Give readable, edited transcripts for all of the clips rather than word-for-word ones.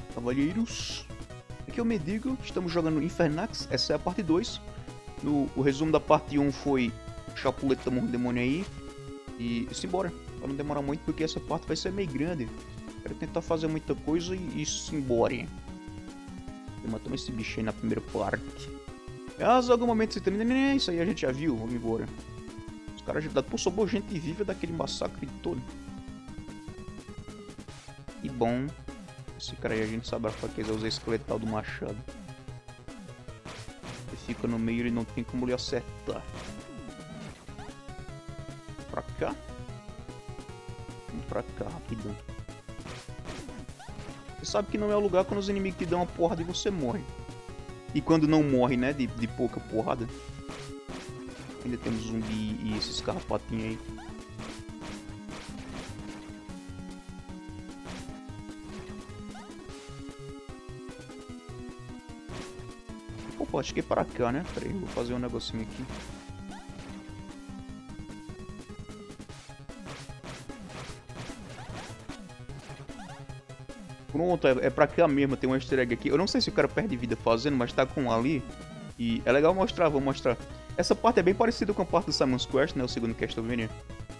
Cavalheiros, aqui é o Medigo, estamos jogando Infernax, essa é a parte 2. O resumo da parte 1 foi Chapuleta da Morro do Demônio aí. E simbora, pra não demorar muito, porque essa parte vai ser meio grande. Quero tentar fazer muita coisa e simbora. Matamos esse bicho aí na primeira parte. Mas algum momento você tem... Isso aí a gente já viu, vamos embora. Os caras já... Pô, sobrou gente viva daquele massacre todo. E bom... Esse cara aí a gente sabe a fraqueza, usa esqueletal do machado. Ele fica no meio e não tem como lhe acertar. Pra cá? Vamos pra cá, rapidão. Você sabe que não é o lugar quando os inimigos te dão uma porrada e você morre. E quando não morre, né, de pouca porrada. Ainda temos zumbi e esses carrapatinhos aí. Opa, acho que é para cá, né? Peraí, vou fazer um negocinho aqui. Pronto, é pra cá mesmo, tem um easter egg aqui. Eu não sei se o cara perde vida fazendo, mas tá com um ali. E é legal mostrar, vou mostrar. Essa parte é bem parecida com a parte do Simon's Quest, né? O segundo Castlevania.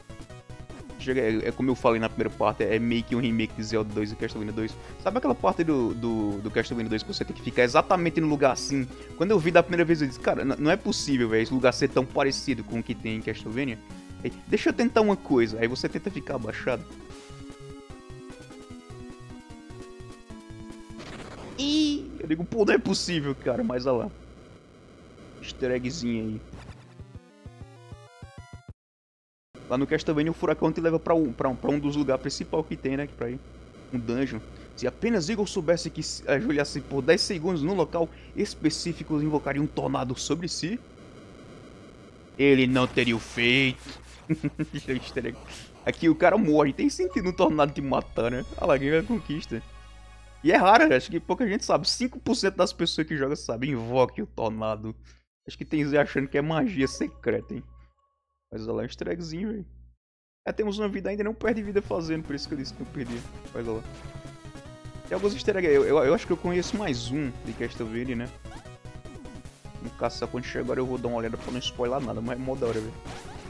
É como eu falei na primeira parte, é meio que um remake de Zelda 2 e Castlevania 2. Sabe aquela parte do Castlevania 2 que você tem que ficar exatamente no lugar assim? Quando eu vi da primeira vez eu disse, cara, não é possível, velho, esse lugar ser tão parecido com o que tem em Castlevania. Aí, deixa eu tentar uma coisa, aí você tenta ficar abaixado. E eu digo, pô, não é possível, cara, mas olha lá. Easter eggzinho aí. Lá no Castlevania o furacão te leva pra um dos lugares principais que tem, né? Pra ir. Um dungeon. Se apenas Igor soubesse que se ajoelhasse por 10 segundos num local específico invocaria um tornado sobre si, ele não teria o feito. Aqui o cara morre. Tem sentido um tornado te matar, né? A Laguinha conquista. E é raro, acho que pouca gente sabe. 5% das pessoas que jogam sabem. Invoque o tornado. Acho que tem achando que é magia secreta, hein? Mas olha lá, um easter eggzinho, velho. É, temos uma vida ainda, não perde vida fazendo, por isso que eu disse que não perdi. Mas olha lá. Tem alguns easter eggs, eu acho que eu conheço mais um de Castlevania, né? No caso, quando chegar agora eu vou dar uma olhada pra não spoiler nada, mas é mó da hora, velho.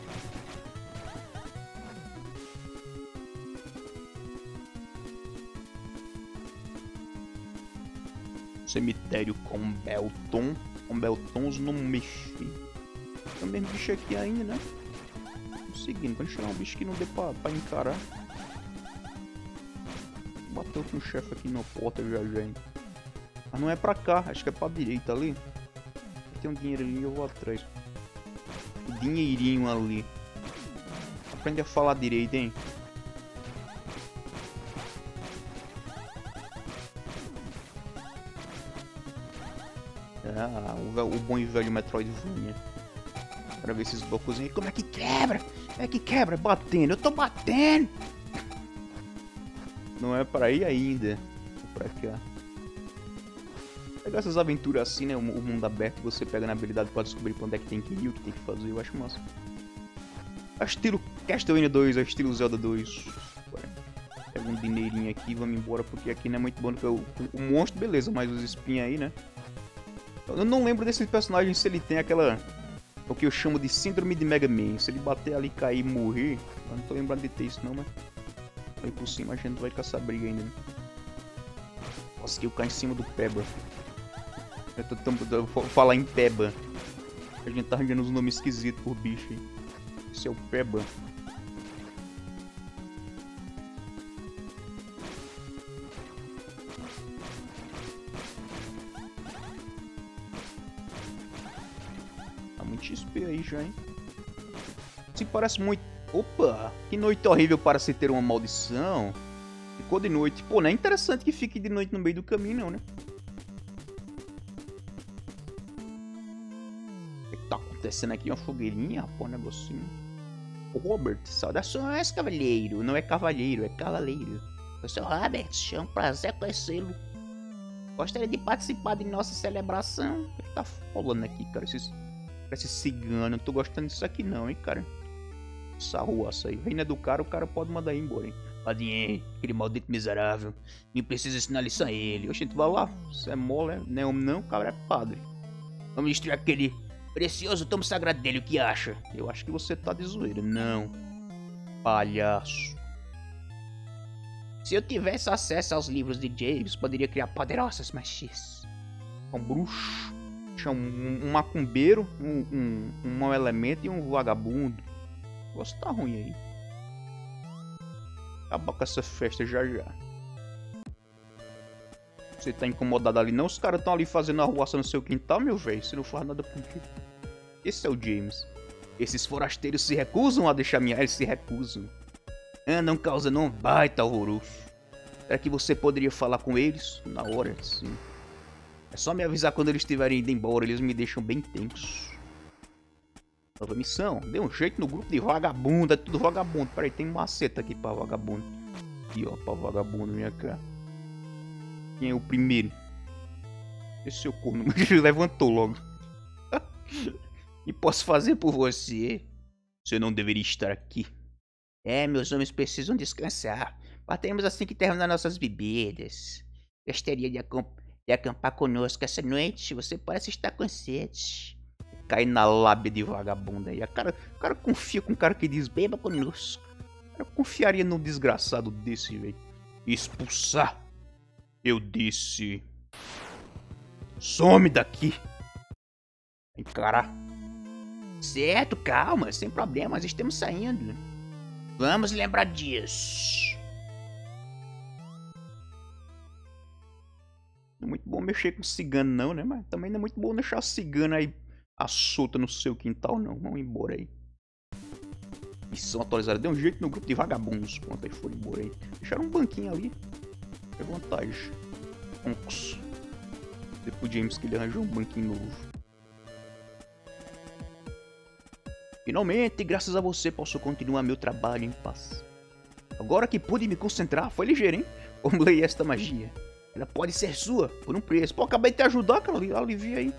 Cemitério com Belton. Com Beltons não mexe. Tem o mesmo bicho aqui ainda, né? Seguindo, quando chegar um bicho que não dê pra encarar. Bateu com o chefe aqui na porta já, hein? Mas não é pra cá, acho que é pra direita ali. Tem um dinheirinho ali, eu vou atrás. O dinheirinho ali. Aprende a falar direito, hein? Ah, o bom e velho Metroidvania. Pra ver esses blocos aí. Como é que quebra? Como é que quebra? Batendo. Eu tô batendo. Não é pra ir ainda. É pra cá. Pegar essas aventuras assim, né? O mundo aberto. Você pega na habilidade pra descobrir pra onde é que tem que ir, o que tem que fazer. Eu acho massa. É estilo Castlevania 2, é estilo Zelda 2. Pega um dinheirinho aqui e vamos embora. Porque aqui não é muito bom. Porque o monstro, beleza. Mas os espinhos aí, né? Eu não lembro desse personagem se ele tem aquela... O que eu chamo de síndrome de Mega Man. Se ele bater ali, cair e morrer... Eu não tô lembrando de ter isso não, mas... Aí por cima a gente vai caçar briga ainda, né? Nossa, que eu caio em cima do Peba. Eu vou falar em Peba. A gente tá arranjando uns nomes esquisitos por bicho aí. Esse é o Peba. XP aí já, hein? Se parece muito... Opa! Que noite horrível para se ter uma maldição. Ficou de noite. Pô, não é interessante que fique de noite no meio do caminho, não, né? O que tá acontecendo aqui? Uma fogueirinha? Pô, um negocinho. Ô, Robert, saudações, cavalheiro. Não é cavalheiro, é cavaleiro. Eu sou Robert, é um prazer conhecê-lo. Gostaria de participar de nossa celebração. O que tá rolando aqui, cara? Parece cigano, não tô gostando disso aqui não, hein, cara. Essa ruaça aí. Reina do cara, o cara pode mandar ir embora, hein. Padinho, aquele maldito miserável. Nem precisa ensinar lição a ele. Oxe, tu vai lá. Você é mole, não é homem não, o cara é padre. Vamos destruir aquele precioso tomo sagrado dele, o que acha? Eu acho que você tá de zoeira. Não. Palhaço. Se eu tivesse acesso aos livros de James, poderia criar poderosas magias. Um bruxo. Um macumbeiro, um mau elemento e um vagabundo. O negócio tá ruim aí. Acaba com essa festa já já. Você tá incomodado ali não? Os caras estão ali fazendo arruaça no seu quintal, meu velho. Você não faz nada por quê? Esse é o James. Esses forasteiros se recusam a deixar minha... Eles se recusam. Andam causando um baita horroroso. Será que você poderia falar com eles? Na hora, sim. É só me avisar quando eles estiverem indo embora. Eles me deixam bem tenso. Nova missão. Dê um jeito no grupo de vagabundo. É tudo vagabundo. Peraí, tem um maceta aqui pra vagabundo. Aqui, ó, pra vagabundo, minha cara. Quem é o primeiro? Esse seu corno levantou logo. E posso fazer por você? Você não deveria estar aqui. É, meus homens precisam descansar. Partiremos assim que terminar nossas bebidas. Gostaria de acampar conosco essa noite? Você parece estar com sede. Cai na lábia de vagabunda aí. O cara confia com um cara que diz beba conosco. O cara confiaria num desgraçado desse, velho. Expulsar. Eu disse. Some daqui. Encarar. Certo, calma, sem problemas, estamos saindo. Vamos lembrar disso. Não é muito bom mexer com cigano não, né? Mas também não é muito bom deixar a cigana aí à solta no seu quintal não. Vamos embora aí. Missão atualizada. Deu um jeito no grupo de vagabundos. Quando aí foram embora aí. Deixaram um banquinho ali. É vantagem. Onks. Depois pro James que ele arranjou um banquinho novo. Finalmente, graças a você, posso continuar meu trabalho em paz. Agora que pude me concentrar, foi ligeiro, hein? Formulei esta magia. Ela pode ser sua, por um preço. Pô, acabei de te ajudar, cara. Alivia aí.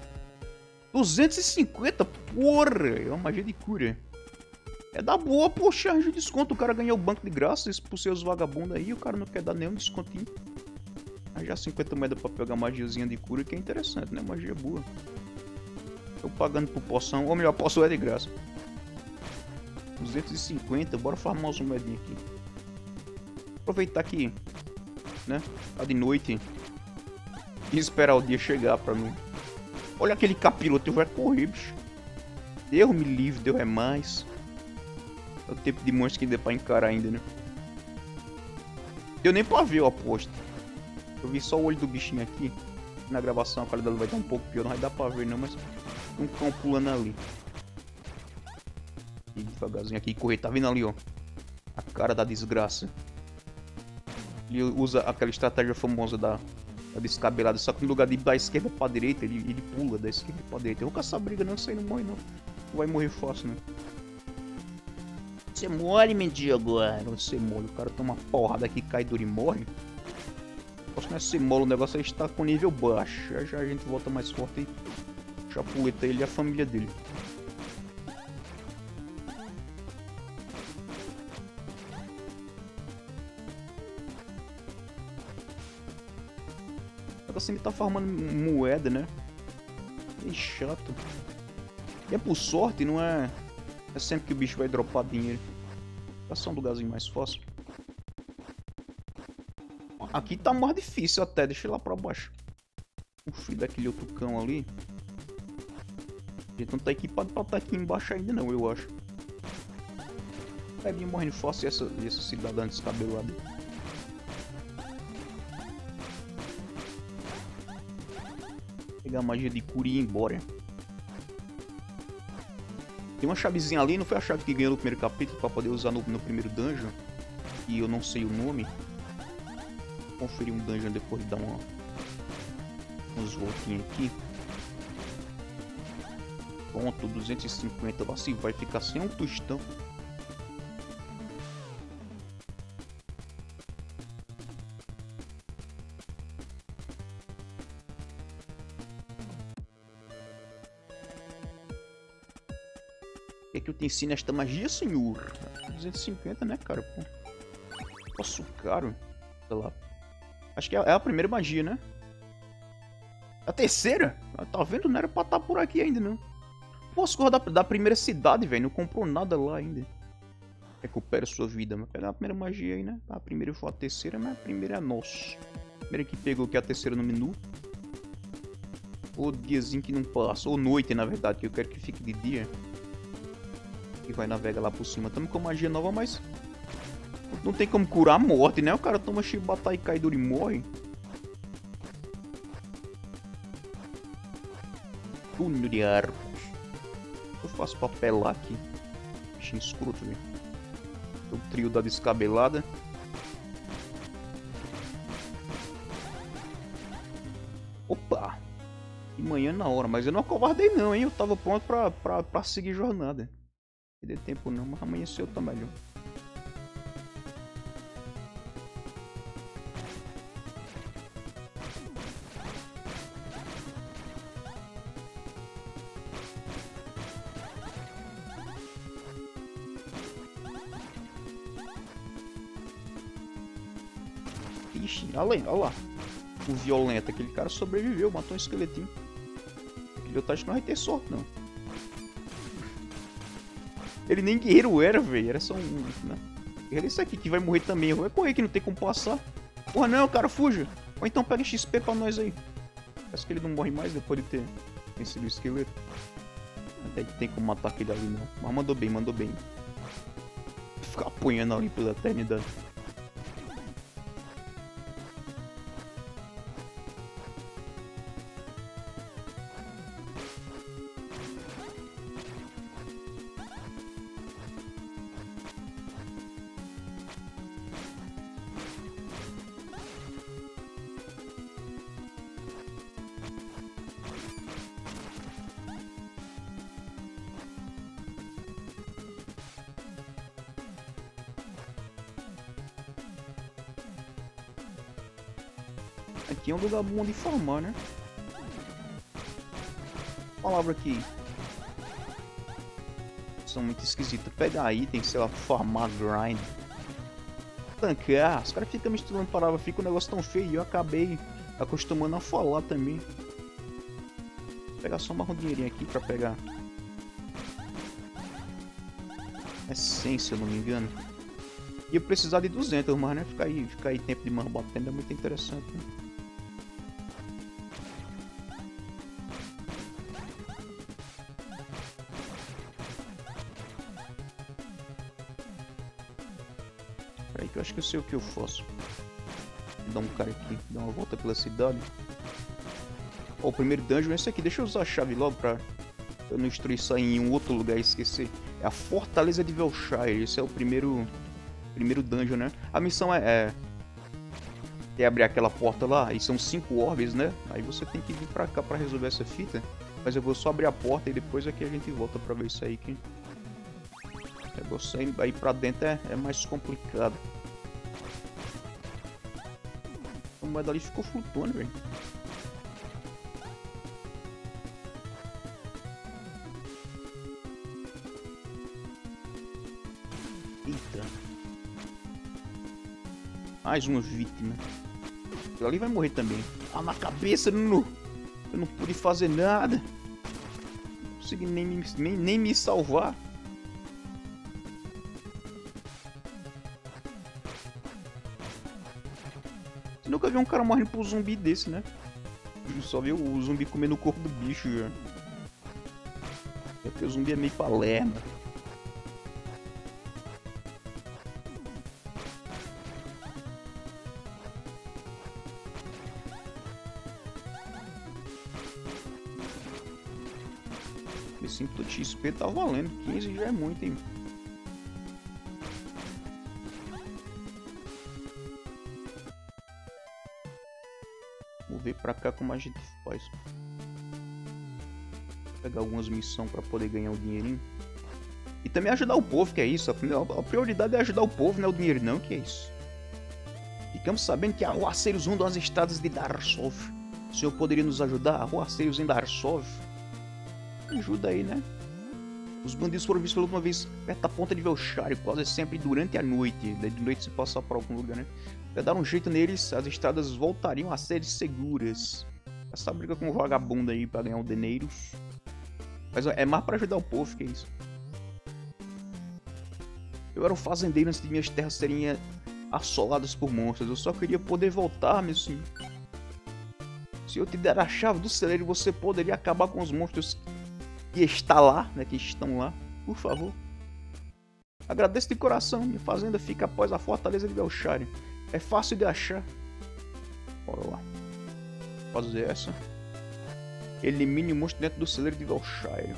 250, porra. É uma magia de cura. É da boa, poxa, arranja desconto. O cara ganhou o banco de graça, expulsei os vagabundos aí. O cara não quer dar nenhum descontinho. Aí já 50 moedas pra pegar magiazinha de cura, que é interessante, né? Magia boa. Tô pagando por poção. Ou melhor, poção é de graça. 250, bora farmar umas moedinhas aqui. Aproveitar que, né, tá de noite. E esperar o dia chegar pra não... Olha aquele capiroto, vai correr, bicho. Deus me livre, Deus é mais. É o tipo de monstro que deu pra encarar ainda, né? Deu nem pra ver, eu aposto. Eu vi só o olho do bichinho aqui. Na gravação a qualidade vai estar um pouco pior, não vai dar pra ver não, mas... Tem um cão pulando ali. E devagarzinho aqui, correr, tá vendo ali, ó? A cara da desgraça. Ele usa aquela estratégia famosa da descabelada, só que no lugar de ir da esquerda pra direita, ele pula da esquerda pra direita. Eu vou caçar briga não, isso aí não morre não. Não vai morrer fácil, né? Você morre, mendigo, agora. Você morre, o cara toma uma porrada aqui, cai duro e morre. Posso não é ser mole, o negócio aí está com nível baixo. Já a gente volta mais forte e chapuleta ele e a família dele. Assim, ele tá farmando moeda, né? Que chato. E é por sorte, não é... É sempre que o bicho vai dropar dinheiro. Tá só um lugarzinho mais fácil. Aqui tá mais difícil até, deixa eu ir lá pra baixo. O filho daquele outro cão ali. A gente não tá equipado pra estar aqui embaixo ainda não, eu acho. É bem morrendo fácil essa cidadã descabelada. Pegar a magia de cura e ir embora. Tem uma chavezinha ali, não foi a chave que ganhou no primeiro capítulo pra poder usar no primeiro dungeon. E eu não sei o nome. Vou conferir um dungeon depois de dar uns voltinhos aqui. Ponto 250, assim vai ficar sem um tostão. O que é que eu te ensino esta magia, senhor? 250, né, cara? Pô. Nossa, caro. Sei lá. Acho que é a primeira magia, né? A terceira? Tá vendo? Não era pra estar por aqui ainda, não. Posso correr da primeira cidade, velho. Não comprou nada lá ainda. Recupera sua vida. Mas pegar a primeira magia aí, né? A primeira foi a terceira, mas a primeira é nossa. A primeira que pegou que é a terceira no menu. Ou diazinho que não passa. Ou noite, na verdade, que eu quero que fique de dia. E vai navegar lá por cima. Tamo com magia nova, mas... não tem como curar a morte, né? O cara toma Shibata e Kaidori e morre. Punho de arco. Eu faço papel lá aqui. Bichinho escroto, velho. O trio da descabelada. Opa! De manhã na hora, mas eu não acovardei não, hein? Eu tava pronto pra seguir jornada. Não deu tempo não, mas amanheceu tá melhor. Ixi, olha lá. O violento, aquele cara sobreviveu, matou um esqueletinho. Aquele otário não vai ter sorte, não. Ele nem guerreiro era, velho. Era só um... né? Era esse aqui que vai morrer também. Vai correr que não tem como passar. Porra, não, cara, fuja. Ou então pega XP pra nós aí. Parece que ele não morre mais depois de ter vencido o esqueleto. Até que tem como matar aquele ali, não. Mas mandou bem, mandou bem. Ficar apanhando ali pela eternidade. Aqui é um lugar bom de farmar, né? Palavra aqui. São muito esquisitas. Pegar item, sei lá, farmar grind. Tancar. Os caras ficam misturando palavra, fica um negócio tão feio. E eu acabei acostumando a falar também. Vou pegar só um dinheirinho aqui pra pegar. Essência, se eu não me engano. E eu precisar de 200, mas né? Ficar aí tempo de batendo é muito interessante, né? Peraí que eu acho que eu sei o que eu faço. Vou dar um cara aqui, dar uma volta pela cidade. Ó, o primeiro dungeon é esse aqui. Deixa eu usar a chave logo pra eu não destruir isso aí em um outro lugar e esquecer. É a Fortaleza de Velshire. Esse é o primeiro dungeon, né? A missão é abrir aquela porta lá. E são 5 orbes, né? Aí você tem que vir pra cá pra resolver essa fita. Mas eu vou só abrir a porta e depois aqui a gente volta pra ver isso aí que... você aí pra dentro é mais complicado. A moeda ali ficou flutuando, velho. Eita. Mais uma vítima. Aquilo ali vai morrer também. Ah, na cabeça, Nuno. Eu não pude fazer nada. Não consegui nem me salvar. Você nunca viu um cara morrendo por um zumbi desse, né? Só viu o zumbi comendo o corpo do bicho já. É porque o zumbi é meio palerma. Esse 5 de XP tá valendo. 15 já é muito, hein? Vou ver pra cá como a gente faz. Vou pegar algumas missões pra poder ganhar o dinheirinho. E também ajudar o povo, que é isso. A prioridade é ajudar o povo, não é o dinheiro não, que é isso. Ficamos sabendo que arruaceiros rondam as estradas de Darsov. O senhor poderia nos ajudar? Arruaceiros em Darsov? Ajuda aí, né? Os bandidos foram vistos pela última vez perto da ponta de Velshire, quase sempre durante a noite. De noite se passar por algum lugar, né? Pra dar um jeito neles, as estradas voltariam a ser seguras. Essa briga com o vagabundo aí pra ganhar um dinheiros. Mas é mais pra ajudar o povo, que é isso. Eu era um fazendeiro antes de minhas terras serem assoladas por monstros. Eu só queria poder voltar, meu senhor. Se eu te der a chave do celeiro, você poderia acabar com os monstros que estão lá, né? Que estão lá, por favor. Agradeço de coração. Minha fazenda fica após a fortaleza de Velshire. É fácil de achar. Bora lá. Fazer essa. Elimine o monstro dentro do celeiro de Velshire.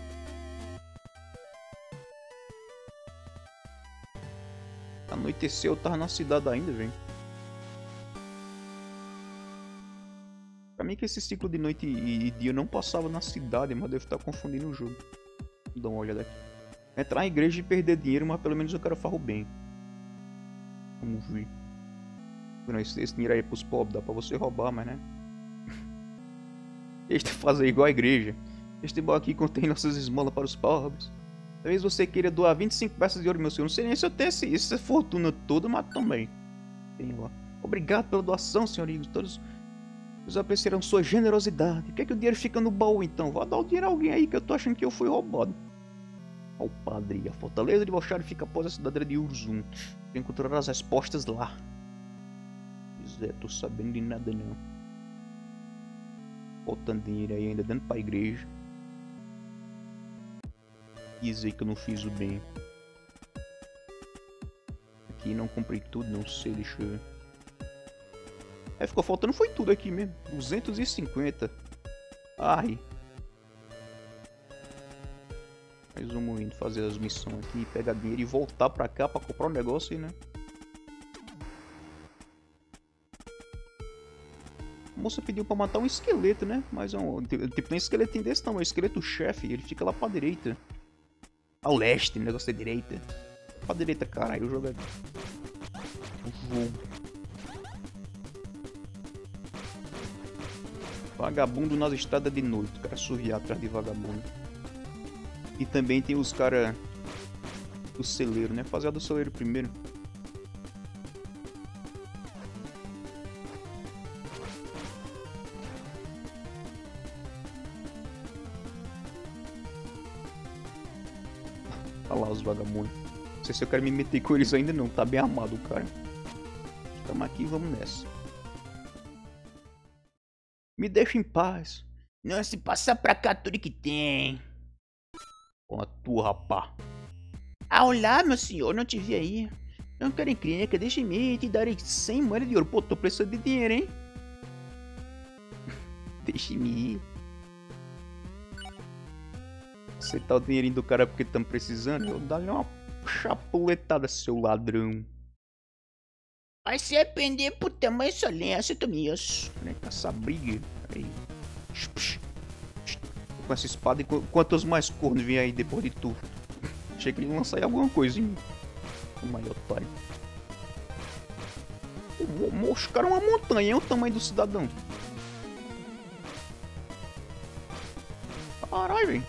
Anoiteceu, eu tava na cidade ainda, velho. Pra mim que esse ciclo de noite e dia não passava na cidade, mas devo estar confundindo o jogo. Vou dar uma olhada aqui. Entrar em igreja e perder dinheiro, mas pelo menos eu quero farro bem. Vamos ver. Não, esse dinheiro aí é pros pobres, dá pra você roubar, mas né. Este fazer igual a igreja. Este baú aqui contém nossas esmolas para os pobres. Talvez você queira doar 25 peças de ouro, meu senhor. Não sei nem se eu tenho essa fortuna toda, mas também. Tenho lá. Obrigado pela doação, senhoritos. Todos apreciaram sua generosidade. Por que é que o dinheiro fica no baú, então? Vou dar o dinheiro a alguém aí, que eu tô achando que eu fui roubado. Ó, o padre. A fortaleza de Velshire fica após a cidade de Urzum. Vou encontrar as respostas lá. Pois é, tô sabendo de nada, não. Faltando dinheiro aí ainda dentro pra igreja. Dizer que eu não fiz o bem. Aqui não comprei tudo, não sei, deixa eu ver. É, ficou faltando foi tudo aqui mesmo. 250. Ai. Mas vamos indo fazer as missões aqui, pegar dinheiro e voltar pra cá pra comprar um negócio aí, né? A moça pediu pra matar um esqueleto, né? Mas é um... Tipo, tem um esqueletinho desse tamanho, um esqueleto chefe, ele fica lá pra direita. Ao leste, o negócio da direita. Pra direita, caralho, eu jogo aqui. O jogo. Vagabundo nas estradas de noite. O cara surriar atrás de vagabundo. E também tem os caras do celeiro, né? Fazer a do celeiro primeiro. Olha lá os vagabundos. Não sei se eu quero me meter com eles ainda não. Tá bem armado o cara. Estamos aqui e vamos nessa. Me deixa em paz. Não, se passar pra cá tudo que tem. Com a tua, rapá. Ah, olá, meu senhor. Não te vi aí. Não quero encrenca. Deixe-me ir. Te darei 100 moedas de ouro. Pô, tô precisando de dinheiro, hein? Deixe-me ir. Aceitar o dinheirinho do cara porque estamos precisando. Eu dar-lhe uma chapuletada, seu ladrão. Vai se arrepender por tamanho insolência, Tomias. Né, com essa briga. Aí. Com essa espada e quantos mais cornos vêm aí depois de tudo. Achei que ele ia lançar aí alguma coisa em mim. O maior otário. Os caras uma montanha, é o tamanho do cidadão. Caralho, velho.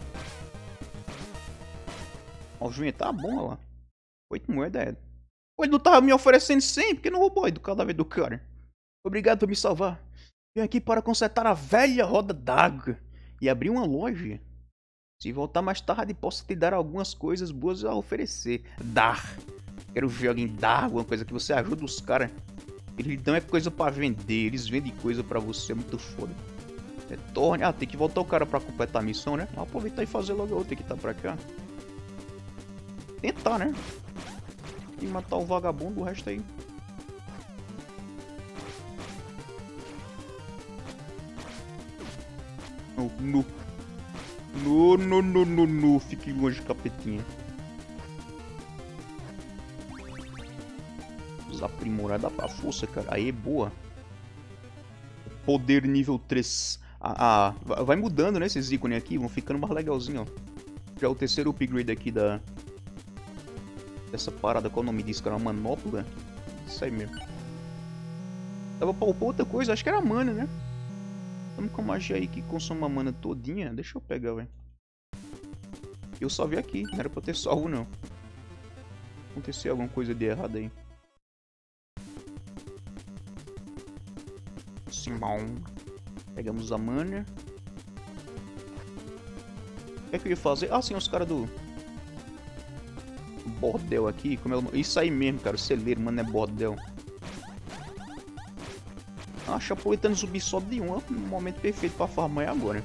Ó, o joinha tá bom, olha lá. 8 moedas é. Pô, ele não tava me oferecendo 100, porque não roubou aí do cadáver do cara. Obrigado por me salvar. Vim aqui para consertar a velha roda d'água e abrir uma loja. Se voltar mais tarde, posso te dar algumas coisas boas a oferecer. Dar. Quero ver alguém dar alguma coisa que você ajuda os caras. Eles dão é coisa pra vender, eles vendem coisa pra você, é muito foda. É torne. Ah, tem que voltar o cara pra completar a missão, né? Vou aproveitar e fazer logo a outra que tá pra cá. Tentar, né? E matar o vagabundo, o resto aí. No. No. Fique longe, capetinha. Os aprimorar dá pra força, cara. Aí, boa. Poder nível 3. Vai mudando, né? Esses ícones aqui. Vão ficando mais legalzinho, ó. Já é o terceiro upgrade aqui da... Dessa parada, qual é o nome disso, cara? Uma manopla? Isso aí mesmo. Dava pra upar outra coisa, acho que era mana, né? Estamos com a magia aí que consome a mana todinha. Deixa eu pegar, velho. Eu só vi aqui, não era pra eu ter salvo não. Aconteceu alguma coisa de errado aí. Simão. Pegamos a mana. O que é que eu ia fazer? Ah, sim, os caras do bordel aqui. Como é o... Isso aí mesmo, cara. O celeiro, mano, é bordel. Ah, chapoletando zumbi só de um. É o momento perfeito pra farmar agora.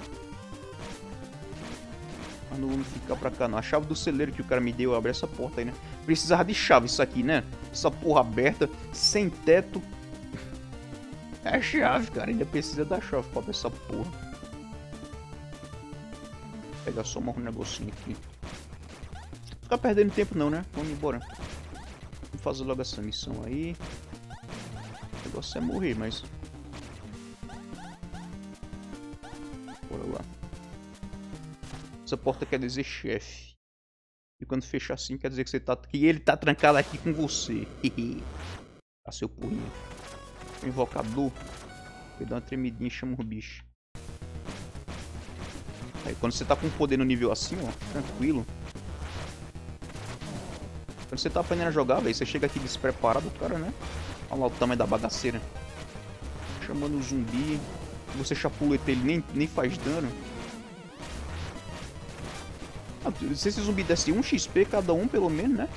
Mas não vamos ficar pra cá não. A chave do celeiro que o cara me deu, abre essa porta aí, né? Precisava de chave isso aqui, né? Essa porra aberta, sem teto. É chave, cara. Ainda precisa da chave pra abrir essa porra. Vou pegar só um negocinho aqui. Não ficar perdendo tempo não, né? Vamos embora. Vamos fazer logo essa missão aí. O negócio é morrer, mas... Bora lá. Essa porta quer dizer chefe. E quando fecha assim quer dizer que, que ele tá trancado aqui com você. Ah, seu porrinho. O invocador. Ele dá uma tremidinha e chama o bicho. Aí quando você tá com poder no nível assim, ó, tranquilo. Quando você tá aprendendo a jogar, velho, você chega aqui despreparado, cara, né? Olha lá o tamanho da bagaceira. Chamando o zumbi. Você chapuleta ele, nem faz dano. Ah, se esse zumbi desse 1 XP cada um, pelo menos, né?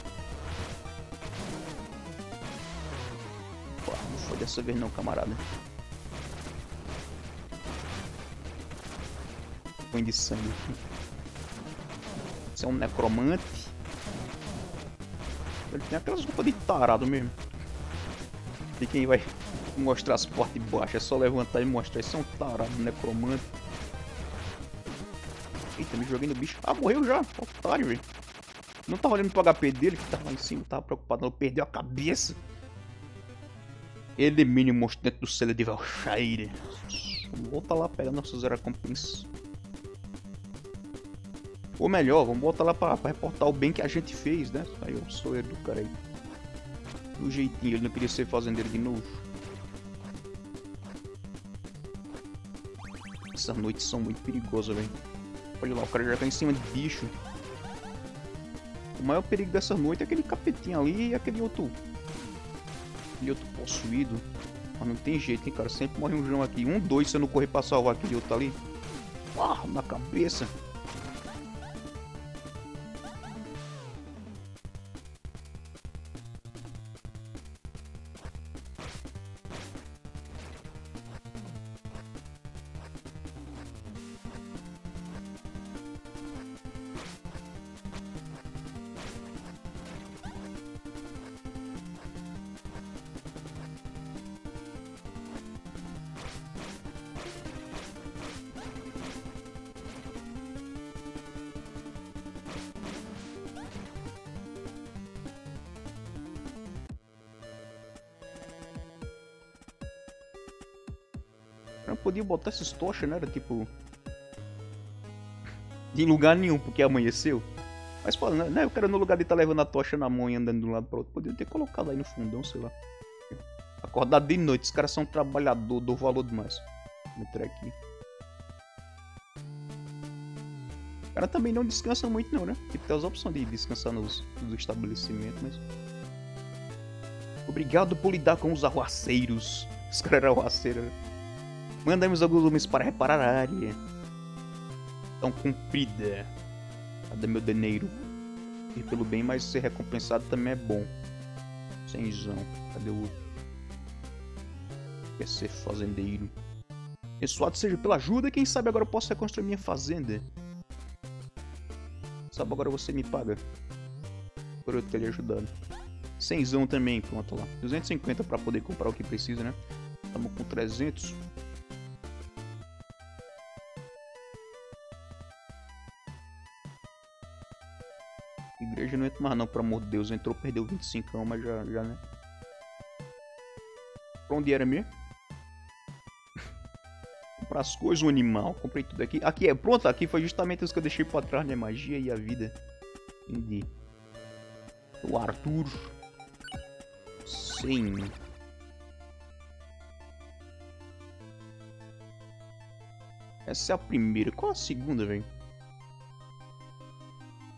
Pô, não foi dessa vez não, camarada. Põe de sangue aqui. Esse é um necromante. Ele tem aquelas roupas de tarado mesmo. E quem vai mostrar as portas de baixo é só levantar e mostrar. Esse é um tarado necromante. Eita, me joguei no bicho. Ah, morreu já. Otário, velho. Não tava olhando pro HP dele, que tava lá em cima. Tava preocupado, não. Perdeu a cabeça. Elimine o monstro dentro do selo de Valshire. Vamos voltar lá pegar nossas recompensas. Ou melhor, vamos voltar lá pra reportar o bem que a gente fez, né? Aí eu sou ele do cara aí. Do jeitinho, ele não queria ser fazendeiro de novo. Essas noites são muito perigosas, velho. Olha lá, o cara já tá em cima de bicho. O maior perigo dessa noite é aquele capetinho ali e aquele outro possuído. Mas não tem jeito, hein, cara. Sempre morre um João aqui. 2 se eu não correr pra salvar aquele outro ali. Ah, na cabeça. Eu podia botar essas tochas, né? Era tipo... em lugar nenhum, porque amanheceu. Mas, pô, né? O cara no lugar de estar levando a tocha na mão e andando de um lado para outro, podia ter colocado aí no fundão, sei lá. Acordado de noite, os caras são trabalhador, dou valor demais. Vou entrar aqui. O cara também não descansa muito não, né? Tipo, tem as opções de descansar nos estabelecimentos, mas... Obrigado por lidar com os arruaceiros. Os caras eram arruaceiros, né? Mandamos alguns homens para reparar a área. Tão cumprida. Cadê meu dinheiro? Ir pelo bem, mas ser recompensado também é bom. Senzão. Cadê o outro? Quer ser fazendeiro. Abençoado seja pela ajuda. Quem sabe agora eu posso reconstruir minha fazenda. Sabe, agora você me paga. Por eu ter lhe ajudado. Senzão também, pronto lá. 250 para poder comprar o que precisa, né? Estamos com 300. Igreja não entra mais não, pelo amor de Deus. Entrou, perdeu 25, mas já né? Pra onde era mesmo? Comprar as coisas, um animal. Comprei tudo aqui. Aqui é, pronto, aqui foi justamente isso que eu deixei pra trás, né? Magia e a vida. Entendi. O Arthur. Sim. Essa é a primeira. Qual a segunda, velho?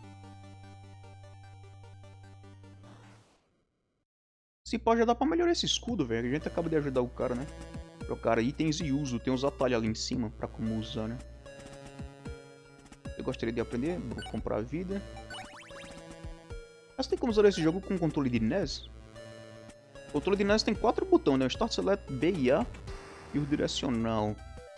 Se pode já dá pra melhorar esse escudo, velho. A gente acaba de ajudar o cara, né? Trocar itens e uso. Tem uns atalhos ali em cima pra como usar, né? Eu gostaria de aprender. Vou comprar vida. Mas tem como usar esse jogo com controle de NES? O controle de NES tem 4 botões, né? O Start, Select, B e A. E o direcional.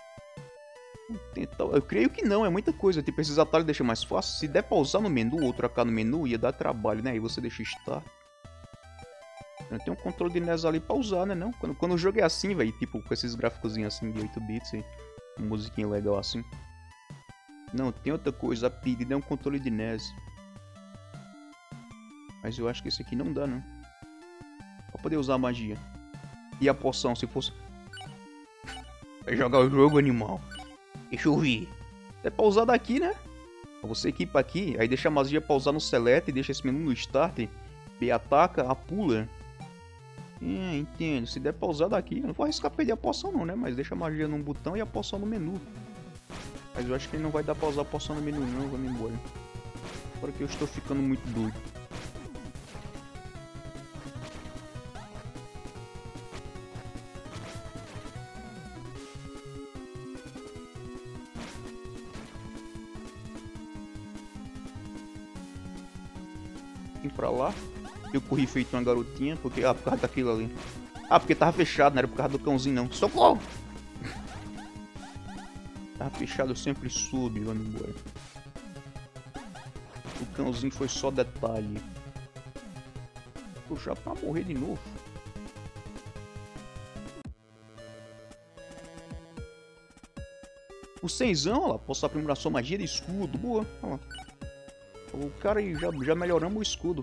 Eu creio que não, é muita coisa. Tipo, esses atalhos deixam mais fácil. Se der pra usar no menu ou trocar no menu, ia dar trabalho, né? Aí você deixa Start. Tem um controle de NES ali pra usar, né? Não? Quando o jogo é assim, velho, tipo, com esses gráficos assim de 8 bits e uma musiquinha legal assim. Não, tem outra coisa. A pedida é um controle de NES. Mas eu acho que esse aqui não dá, não. Pra poder usar a magia. E a poção, se fosse... Vai jogar o jogo, animal. Deixa eu ver. É pra usar daqui, né? Você equipa aqui, aí deixa a magia pra usar no Select e deixa esse menu no Start. B ataca, A pula. Entendo. Se der pra usar daqui, eu não vou arriscar perder a poção não, né? Mas deixa a magia num botão e a poção no menu. Mas eu acho que não vai dar pra usar a poção no menu não, vamos embora. Agora que eu estou ficando muito doido. Vim pra lá. Eu corri feito uma garotinha, porque... Ah, por causa daquilo ali. Ah, porque tava fechado, não era por causa do cãozinho não. Socorro! Tava fechado, eu sempre soube, vamos embora. O cãozinho foi só detalhe. Vou já pra morrer de novo. O 100zão, olha lá, posso aprimorar sua magia de escudo, boa, olha lá. O cara aí, já melhoramos o escudo.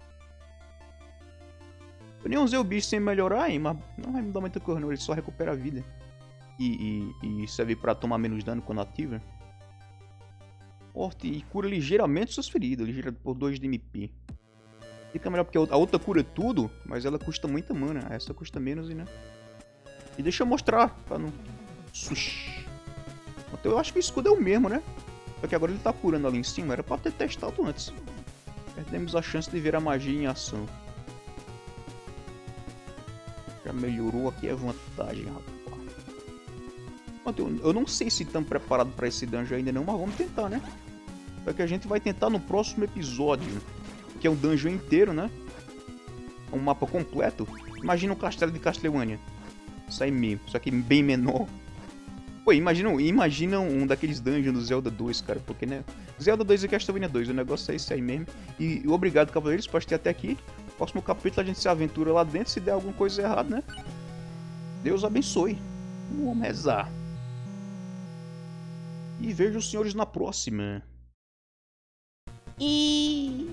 Eu nem usei o bicho sem melhorar, hein, mas não vai me dar muita coisa não, ele só recupera a vida. E serve pra tomar menos dano quando ativa. Forte e cura ligeiramente suas feridas, ligeira por 2 de MP. Fica melhor porque a outra cura tudo, mas ela custa muita mana. Essa custa menos, né? E deixa eu mostrar, pra não... Sush. Então eu acho que o escudo é o mesmo, né? Só que agora ele tá curando ali em cima, era pra ter testado antes. Perdemos a chance de ver a magia em ação. Já melhorou, aqui é vantagem, rapaz. Eu não sei se estamos preparados para esse dungeon ainda não, mas vamos tentar, né? Só que a gente vai tentar no próximo episódio. Que é um dungeon inteiro, né? Um mapa completo. Imagina um castelo de Castlevania. Isso aí mesmo, só que bem menor. Pô, imagina um daqueles dungeons do Zelda 2, cara. Porque, né? Zelda 2 e Castlevania 2, o negócio é esse aí mesmo. E obrigado, cavaleiros, por assistir até aqui. Próximo capítulo a gente se aventura lá dentro. Se der alguma coisa errada, né? Deus abençoe. Vamos rezar. E vejo os senhores na próxima.